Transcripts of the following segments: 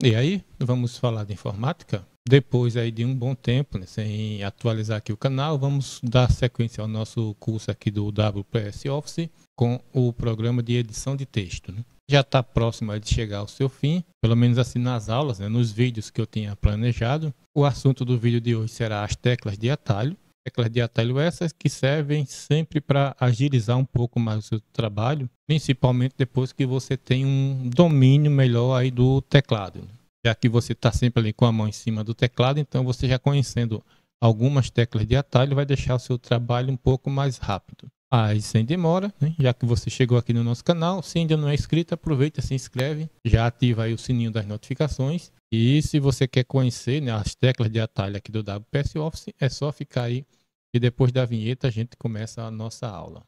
E aí, vamos falar de informática. Depois aí de um bom tempo, né, sem atualizar aqui o canal, vamos dar sequência ao nosso curso aqui do WPS Office com o programa de edição de texto, né? Já está próximo de chegar ao seu fim, pelo menos assim nas aulas, né, nos vídeos que eu tinha planejado. O assunto do vídeo de hoje será as teclas de atalho. Teclas de atalho essas que servem sempre para agilizar um pouco mais o seu trabalho, principalmente depois que você tem um domínio melhor aí do teclado, né? Já que você está sempre ali com a mão em cima do teclado, então você já conhecendo algumas teclas de atalho vai deixar o seu trabalho um pouco mais rápido. Aí sem demora, né? Já que você chegou aqui no nosso canal, se ainda não é inscrito, aproveita, se inscreve, já ativa aí o sininho das notificações. E se você quer conhecer, né, as teclas de atalho aqui do WPS Office, é só ficar aí e depois da vinheta a gente começa a nossa aula.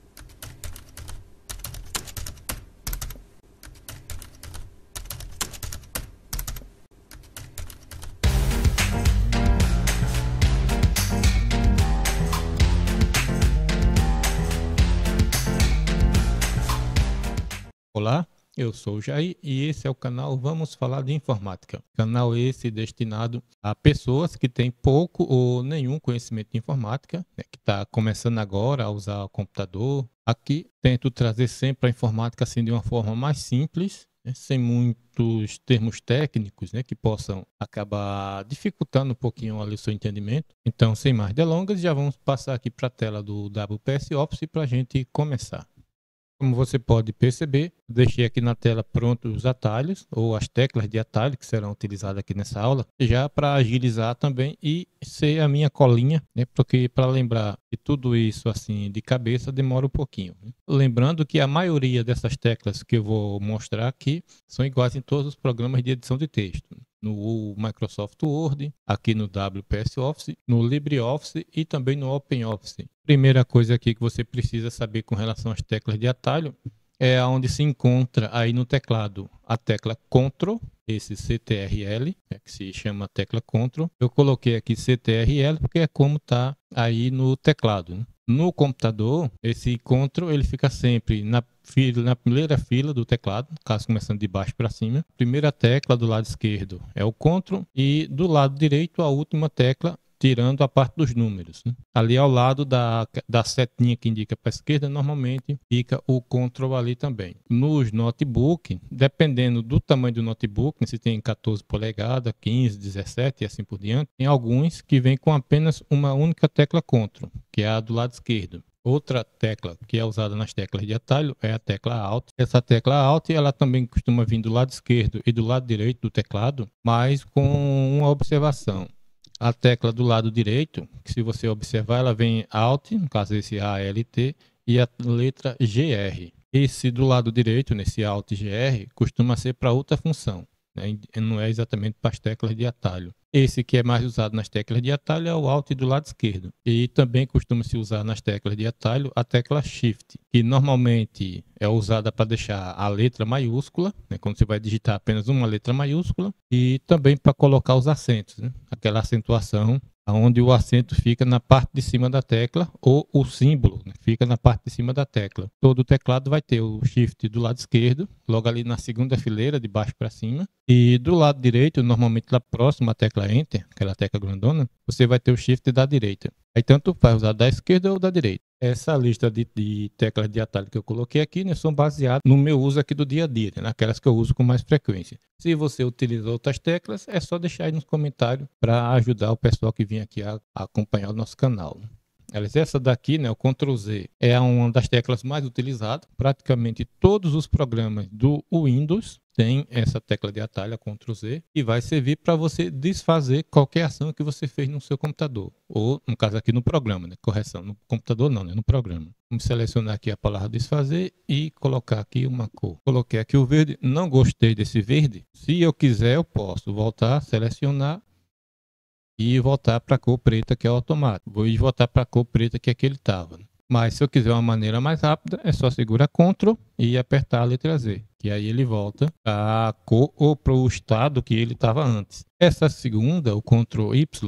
Olá, eu sou o Jair e esse é o canal Vamos Falar de Informática. Canal esse destinado a pessoas que têm pouco ou nenhum conhecimento de informática, né, que está começando agora a usar o computador. Aqui tento trazer sempre a informática assim de uma forma mais simples, né, sem muitos termos técnicos, né, que possam acabar dificultando um pouquinho ali o seu entendimento. Então, sem mais delongas, já vamos passar aqui para a tela do WPS Office para a gente começar. Como você pode perceber, deixei aqui na tela prontos os atalhos ou as teclas de atalho que serão utilizadas aqui nessa aula, já para agilizar também e ser a minha colinha, né? Porque para lembrar de tudo isso assim de cabeça demora um pouquinho, né? Lembrando que a maioria dessas teclas que eu vou mostrar aqui são iguais em todos os programas de edição de texto. No Microsoft Word, aqui no WPS Office, no LibreOffice e também no OpenOffice. Primeira coisa aqui que você precisa saber com relação às teclas de atalho é onde se encontra aí no teclado a tecla Ctrl, esse CTRL, que se chama tecla Ctrl. Eu coloquei aqui CTRL porque é como está aí no teclado, né? No computador, esse Ctrl ele fica sempre na primeira fila do teclado, no caso começando de baixo para cima. Primeira tecla do lado esquerdo é o Ctrl e do lado direito a última tecla, tirando a parte dos números, né? Ali ao lado da setinha que indica para a esquerda, normalmente fica o Ctrl ali também. Nos notebook, dependendo do tamanho do notebook, né, se tem 14 polegadas, 15, 17 e assim por diante, tem alguns que vêm com apenas uma única tecla Ctrl, que é a do lado esquerdo. Outra tecla que é usada nas teclas de atalho é a tecla Alt. Essa tecla Alt ela também costuma vir do lado esquerdo e do lado direito do teclado, mas com uma observação. A tecla do lado direito, que se você observar, ela vem Alt, no caso esse ALT, e a letra GR. Esse do lado direito, nesse Alt GR, costuma ser para outra função, né? Não é exatamente para as teclas de atalho. Esse que é mais usado nas teclas de atalho é o Alt do lado esquerdo. E também costuma se usar nas teclas de atalho a tecla Shift, que normalmente é usada para deixar a letra maiúscula, né, quando você vai digitar apenas uma letra maiúscula, e também para colocar os acentos, né, aquela acentuação onde o acento fica na parte de cima da tecla ou o símbolo, né, fica na parte de cima da tecla. Todo teclado vai ter o Shift do lado esquerdo, logo ali na segunda fileira, de baixo para cima. E do lado direito, normalmente lá próximo à tecla Enter, aquela tecla grandona, você vai ter o Shift da direita. Aí tanto faz usar da esquerda ou da direita. Essa lista de teclas de atalho que eu coloquei aqui, né, são baseadas no meu uso aqui do dia a dia, né, naquelas que eu uso com mais frequência. Se você utiliza outras teclas, é só deixar aí nos comentários para ajudar o pessoal que vem aqui a acompanhar o nosso canal, né? Essa daqui, né, o Ctrl Z, é uma das teclas mais utilizadas. Praticamente todos os programas do Windows têm essa tecla de atalho, a Ctrl Z, e vai servir para você desfazer qualquer ação que você fez no seu computador. Ou, no caso aqui, no programa, né? Correção, no computador não, né? No programa. Vamos selecionar aqui a palavra desfazer e colocar aqui uma cor. Coloquei aqui o verde, não gostei desse verde. Se eu quiser, eu posso voltar, selecionar e voltar para a cor preta, que é o automático. Vou voltar para a cor preta que aqui ele estava. Mas se eu quiser uma maneira mais rápida, é só segurar Ctrl e apertar a letra Z, que aí ele volta para a cor ou para o estado que ele estava antes. Essa segunda, o Ctrl Y,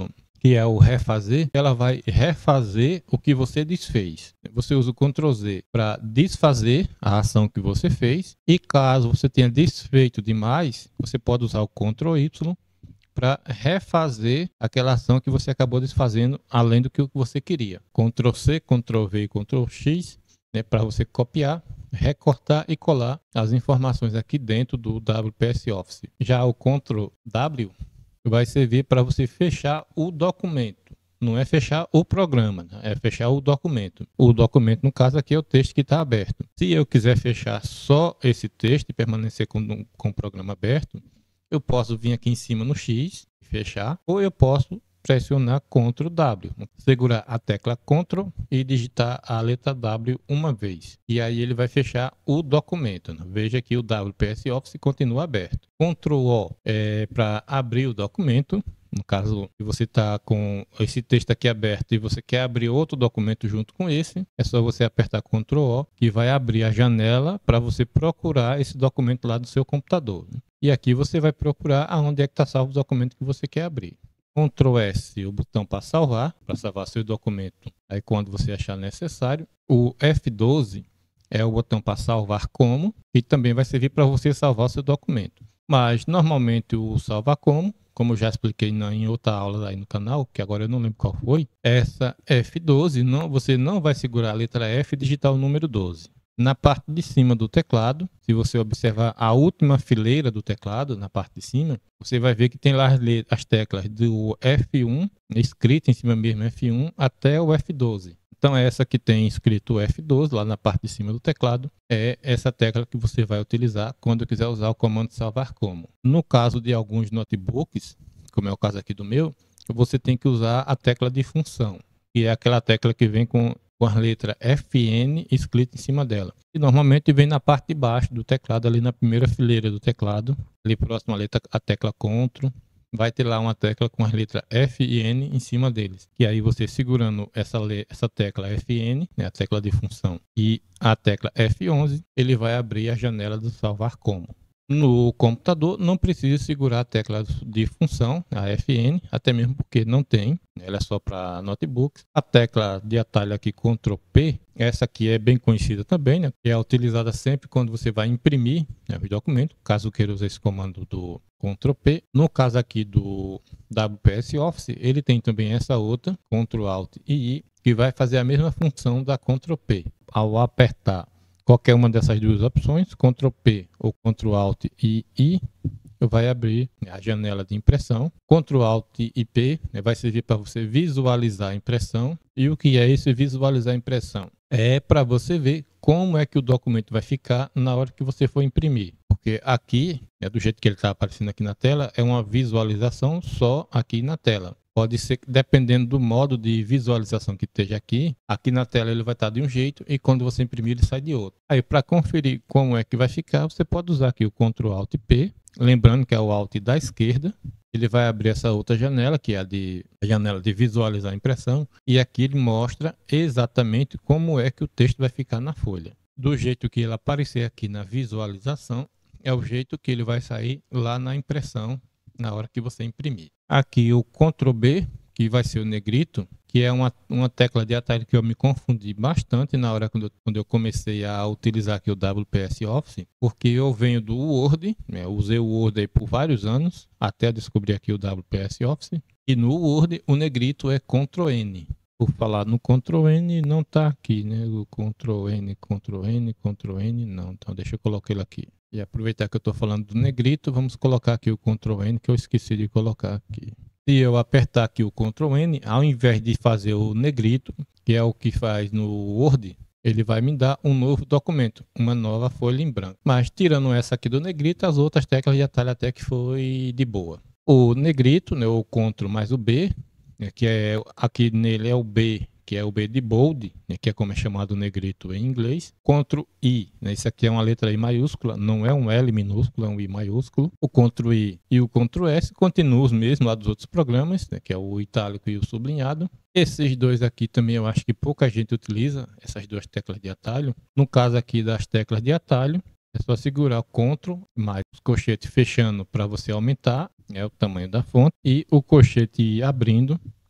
que é o refazer, ela vai refazer o que você desfez. Você usa o Ctrl Z para desfazer a ação que você fez, e caso você tenha desfeito demais, você pode usar o Ctrl Y para refazer aquela ação que você acabou desfazendo, além do que você queria. Ctrl C, Ctrl V e Ctrl X, né, para você copiar, recortar e colar as informações aqui dentro do WPS Office. Já o Ctrl W vai servir para você fechar o documento. Não é fechar o programa, né? É fechar o documento. O documento, no caso aqui, é o texto que está aberto. Se eu quiser fechar só esse texto e permanecer com o programa aberto, eu posso vir aqui em cima no X e fechar, ou eu posso pressionar Ctrl W, segurar a tecla Ctrl e digitar a letra W uma vez. E aí ele vai fechar o documento, né? Veja que o WPS Office continua aberto. Ctrl O é para abrir o documento. No caso, se você está com esse texto aqui aberto e você quer abrir outro documento junto com esse, é só você apertar Ctrl O, que vai abrir a janela para você procurar esse documento lá do seu computador. E aqui você vai procurar aonde é que está salvo o documento que você quer abrir. Ctrl S, o botão para salvar seu documento, aí quando você achar necessário. O F12 é o botão para salvar como, e também vai servir para você salvar o seu documento. Mas normalmente o salva como eu já expliquei em outra aula aí no canal, que agora eu não lembro qual foi, essa F12, você não vai segurar a letra F e digitar o número 12. Na parte de cima do teclado, se você observar a última fileira do teclado, na parte de cima, você vai ver que tem lá as teclas do F1, escrito em cima mesmo F1, até o F12. Então essa que tem escrito F12 lá na parte de cima do teclado é essa tecla que você vai utilizar quando quiser usar o comando salvar como. No caso de alguns notebooks, como é o caso aqui do meu, você tem que usar a tecla de função, que é aquela tecla que vem com a letra FN escrita em cima dela. E normalmente vem na parte de baixo do teclado, ali na primeira fileira do teclado, ali próximo à letra, a tecla Ctrl. Vai ter lá uma tecla com as letras F e N em cima deles. E aí você segurando essa tecla FN, né, a tecla de função, e a tecla F11, ele vai abrir a janela do salvar como. No computador não precisa segurar a tecla de função, a FN, até mesmo porque não tem, ela é só para notebooks. A tecla de atalho aqui, Ctrl P, essa aqui é bem conhecida também, né? É utilizada sempre quando você vai imprimir, né, o documento, caso queira usar esse comando do Ctrl P. No caso aqui do WPS Office, ele tem também essa outra, Ctrl Alt e I, que vai fazer a mesma função da Ctrl P. Ao apertar qualquer uma dessas duas opções, Ctrl P ou Ctrl Alt e I, vai abrir a janela de impressão. Ctrl Alt e P, né, vai servir para você visualizar a impressão. E o que é esse visualizar a impressão? É para você ver como é que o documento vai ficar na hora que você for imprimir. Porque aqui, do jeito que ele está aparecendo aqui na tela, é uma visualização só aqui na tela. Pode ser que, dependendo do modo de visualização que esteja aqui na tela ele vai estar de um jeito e quando você imprimir ele sai de outro. Aí para conferir como é que vai ficar, você pode usar aqui o Ctrl Alt P, lembrando que é o Alt da esquerda. Ele vai abrir essa outra janela, que é a janela de visualizar a impressão, e aqui ele mostra exatamente como é que o texto vai ficar na folha. Do jeito que ele aparecer aqui na visualização, é o jeito que ele vai sair lá na impressão, na hora que você imprimir. Aqui o Ctrl B, que vai ser o negrito, que é uma tecla de atalho que eu me confundi bastante na hora quando eu comecei a utilizar aqui o WPS Office, porque eu venho do Word, né, usei o Word aí por vários anos, até descobrir aqui o WPS Office, e no Word o negrito é Ctrl N. Por falar no Ctrl N, não está aqui, né? O Ctrl N, Ctrl N, Ctrl N, não. Então deixa eu colocar ele aqui. E aproveitar que eu estou falando do negrito, vamos colocar aqui o Ctrl N, que eu esqueci de colocar aqui. Se eu apertar aqui o Ctrl N, ao invés de fazer o negrito, que é o que faz no Word, ele vai me dar um novo documento, uma nova folha em branco. Mas tirando essa aqui do negrito, as outras teclas de atalho até que foi de boa. O negrito, né, o Ctrl mais o B, que é aqui nele é o B, que é o B de bold, né, que é como é chamado o negrito em inglês. Ctrl I, né, isso aqui é uma letra I maiúscula, não é um L minúsculo, é um I maiúsculo. O Ctrl I e o Ctrl S continuam os mesmos lá dos outros programas, né, que é o itálico e o sublinhado. Esses dois aqui também eu acho que pouca gente utiliza, essas duas teclas de atalho. No caso aqui das teclas de atalho, é só segurar o Ctrl mais os colchetes fechando para você aumentar, o tamanho da fonte, e o colchete abrindo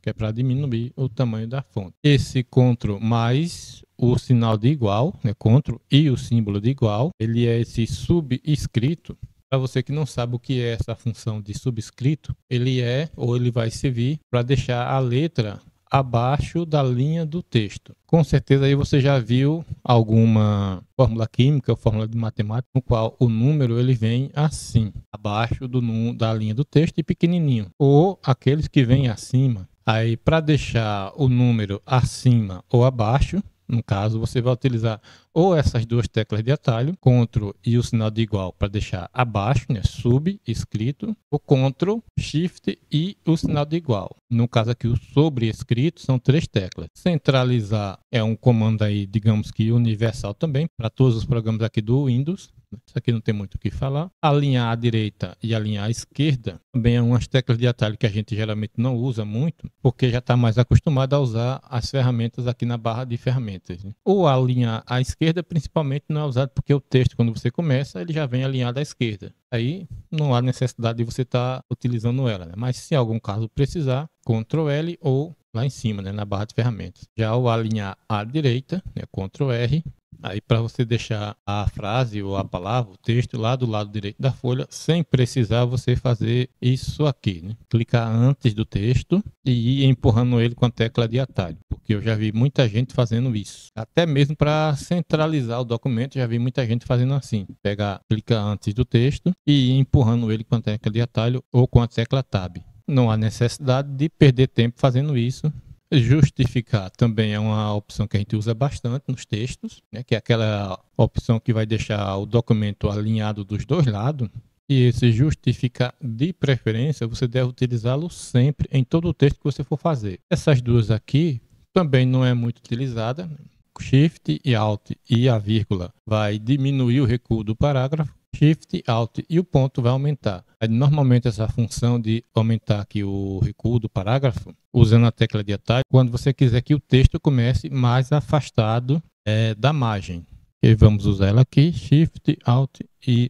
que é para diminuir o tamanho da fonte. Esse CTRL mais o sinal de igual, né, CTRL e o símbolo de igual, ele é esse subscrito. Para você que não sabe o que é essa função de subscrito, ele vai servir para deixar a letra abaixo da linha do texto. Com certeza aí você já viu alguma fórmula química ou fórmula de matemática no qual o número ele vem assim, abaixo da linha do texto e pequenininho, ou aqueles que vêm acima. Aí para deixar o número acima ou abaixo, no caso, você vai utilizar ou essas duas teclas de atalho, CTRL e o sinal de igual para deixar abaixo, né, subscrito, o CTRL, SHIFT e o sinal de igual. No caso aqui, o sobrescrito são 3 teclas. Centralizar é um comando aí, digamos que universal também, para todos os programas aqui do Windows. Isso aqui não tem muito o que falar. Alinhar à direita e alinhar à esquerda também é umas teclas de atalho que a gente geralmente não usa muito, porque já está mais acostumado a usar as ferramentas aqui na barra de ferramentas, né? O alinhar à esquerda principalmente não é usado porque o texto, quando você começa, ele já vem alinhado à esquerda. Aí não há necessidade de você estar utilizando ela, né? Mas se em algum caso precisar, Ctrl L ou lá em cima, né, na barra de ferramentas. Já o alinhar à direita, né, Ctrl R. Aí para você deixar a frase ou a palavra, o texto lá do lado direito da folha, sem precisar você fazer isso aqui, né? Clicar antes do texto e ir empurrando ele com a tecla de atalho, porque eu já vi muita gente fazendo isso. Até mesmo para centralizar o documento, já vi muita gente fazendo assim. Clica antes do texto e ir empurrando ele com a tecla de atalho ou com a tecla Tab. Não há necessidade de perder tempo fazendo isso. Justificar também é uma opção que a gente usa bastante nos textos, né, que é aquela opção que vai deixar o documento alinhado dos dois lados. E esse justificar, de preferência, você deve utilizá-lo sempre em todo o texto que você for fazer. Essas duas aqui também não é muito utilizada. Shift e Alt e a vírgula vai diminuir o recuo do parágrafo. Shift, Alt e o ponto vai aumentar. Aí, normalmente essa função de aumentar aqui o recuo do parágrafo, usando a tecla de atalho, quando você quiser que o texto comece mais afastado da margem. E vamos usar ela aqui, Shift, Alt e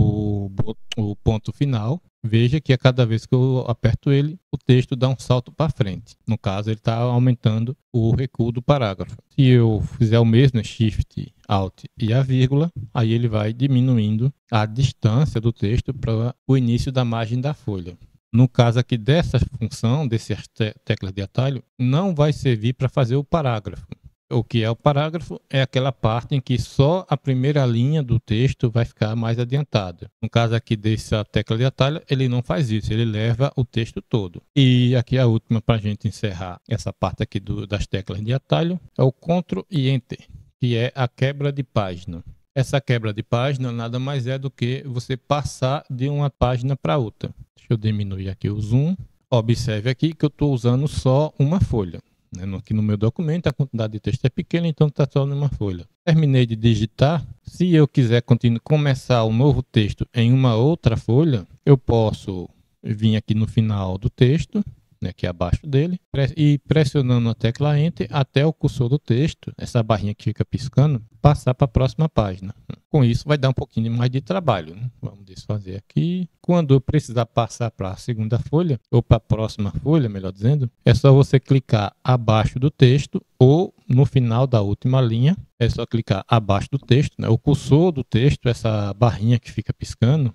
o ponto final. Veja que a cada vez que eu aperto ele, o texto dá um salto para frente. No caso, ele está aumentando o recuo do parágrafo. Se eu fizer o mesmo, Shift, Alt e a vírgula, aí ele vai diminuindo a distância do texto para o início da margem da folha. No caso aqui dessa função, dessas teclas de atalho, não vai servir para fazer o parágrafo. O que é o parágrafo? É aquela parte em que só a primeira linha do texto vai ficar mais adiantada. No caso aqui dessa tecla de atalho, ele não faz isso, ele leva o texto todo. E aqui a última para a gente encerrar essa parte aqui das teclas de atalho é o Ctrl e Enter, que é a quebra de página. Essa quebra de página nada mais é do que você passar de uma página para outra. Deixa eu diminuir aqui o zoom. Observe aqui que eu estou usando só uma folha. Aqui no meu documento a quantidade de texto é pequena, então está só numa folha. Terminei de digitar. Se eu quiser começar um novo texto em uma outra folha, eu posso vir aqui no final do texto, aqui abaixo dele, e pressionando a tecla Enter até o cursor do texto, essa barrinha que fica piscando, passar para a próxima página. Com isso vai dar um pouquinho mais de trabalho, né? Vamos desfazer aqui. Quando eu precisar passar para a segunda folha, ou para a próxima folha, melhor dizendo, é só você clicar abaixo do texto ou no final da última linha, é só clicar abaixo do texto, né? O cursor do texto, essa barrinha que fica piscando,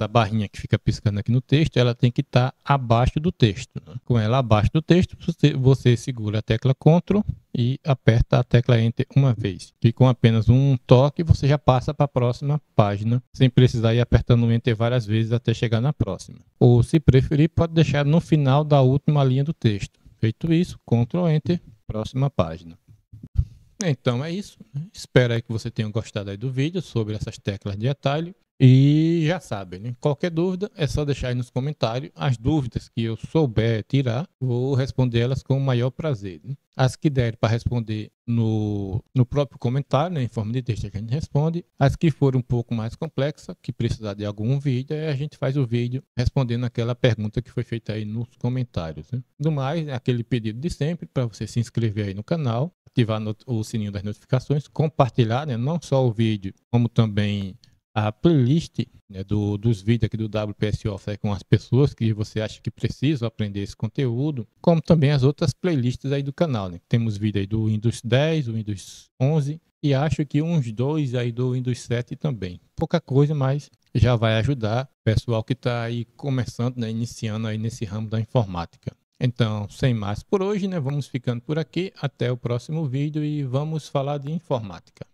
aqui no texto, ela tem que estar abaixo do texto, né? Com ela abaixo do texto, você segura a tecla Ctrl e aperta a tecla Enter uma vez. E com apenas um toque, você já passa para a próxima página, sem precisar ir apertando o Enter várias vezes até chegar na próxima. Ou, se preferir, pode deixar no final da última linha do texto. Feito isso, Ctrl Enter, próxima página. Então é isso. Espero aí que você tenha gostado aí do vídeo sobre essas teclas de atalho. E já sabem, né? Qualquer dúvida é só deixar aí nos comentários. As dúvidas que eu souber tirar, vou responder elas com o maior prazer, né? As que derem para responder no próprio comentário, né, em forma de texto, a gente responde. As que forem um pouco mais complexas, que precisar de algum vídeo, aí a gente faz o vídeo respondendo aquela pergunta que foi feita aí nos comentários, né? Do mais, é aquele pedido de sempre para você se inscrever aí no canal, ativar o sininho das notificações, compartilhar, né, não só o vídeo, como também a playlist, né, dos vídeos aqui do WPS Office com as pessoas que você acha que precisam aprender esse conteúdo, como também as outras playlists aí do canal, né? Temos vídeo aí do Windows 10, do Windows 11 e acho que uns dois aí do Windows 7 também. Pouca coisa, mas já vai ajudar o pessoal que está aí começando, né, iniciando aí nesse ramo da informática. Então, sem mais por hoje, né? Vamos ficando por aqui. Até o próximo vídeo e vamos falar de informática.